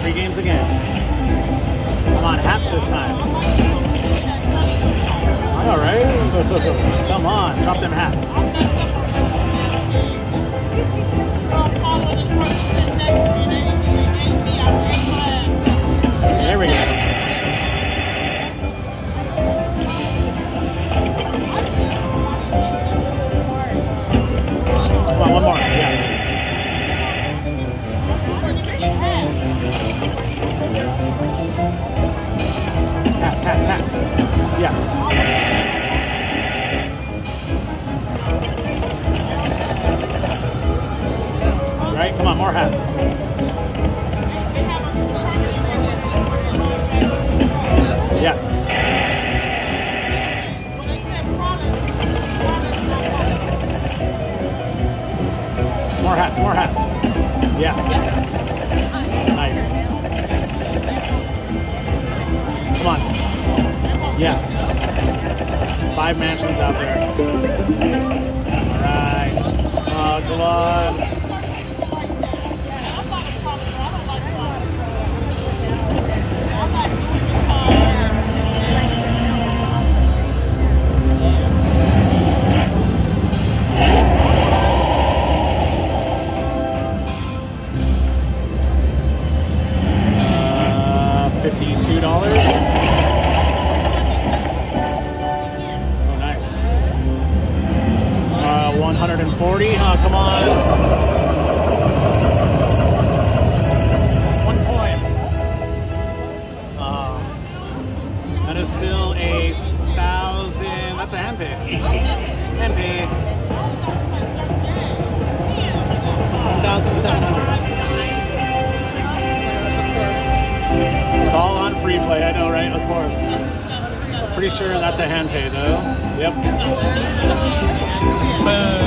Free games again. Come on, hats this time. I know, right? Come on, drop them hats. There we go. Come on, one more. Yes. Hats. Yes. Right, come on, more hats. Yes. More hats. Yes. Nice. Come on. Yes. 5 mansions out there. All right. Oh, come on. $52. Oh, nice. 140. Oh, come on. 1 point. That is still a 1,000. That's a hand pay. Hand pay. 1,700. It's all on free play, I know, right? Of course. Pretty sure that's a hand pay, though. Yep. Boom.